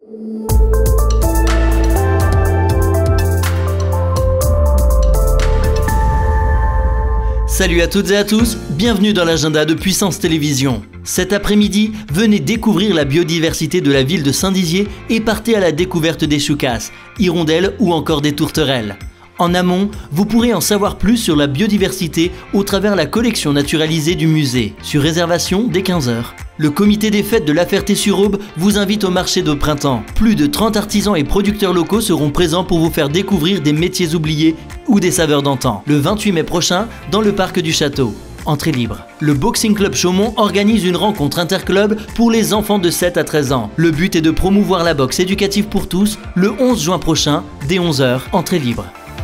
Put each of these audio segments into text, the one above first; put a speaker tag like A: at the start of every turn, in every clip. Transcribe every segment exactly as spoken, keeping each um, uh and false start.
A: Salut à toutes et à tous, bienvenue dans l'agenda de Puissance Télévisions. Cet après-midi, venez découvrir la biodiversité de la ville de Saint-Dizier et partez à la découverte des choucasses, hirondelles ou encore des tourterelles. En amont, vous pourrez en savoir plus sur la biodiversité au travers la collection naturalisée du musée, sur réservation dès quinze heures. Le comité des fêtes de La Ferté-sur-Aube vous invite au marché de printemps. Plus de trente artisans et producteurs locaux seront présents pour vous faire découvrir des métiers oubliés ou des saveurs d'antan. Le vingt-huit mai prochain, dans le parc du château. Entrée libre. Le Boxing Club Chaumont organise une rencontre interclub pour les enfants de sept à treize ans. Le but est de promouvoir la boxe éducative pour tous le onze juin prochain, dès onze heures, entrée libre.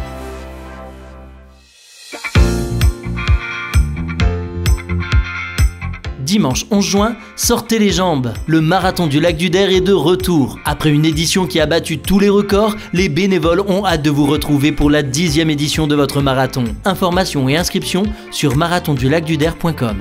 A: Dimanche onze juin, sortez les jambes. Le marathon du lac du Der est de retour. Après une édition qui a battu tous les records, les bénévoles ont hâte de vous retrouver pour la dixième édition de votre marathon. Informations et inscriptions sur marathon du lac du der point com.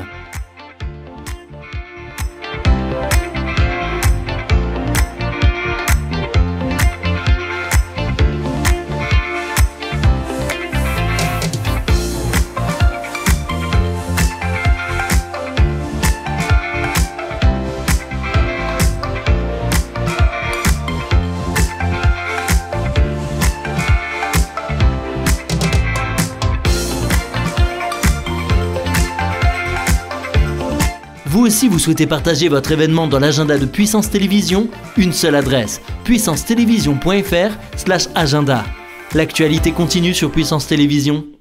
A: Vous aussi, vous souhaitez partager votre événement dans l'agenda de Puissance Télévisions? Une seule adresse, puissance télévision point fr slash agenda. L'actualité continue sur Puissance Télévisions.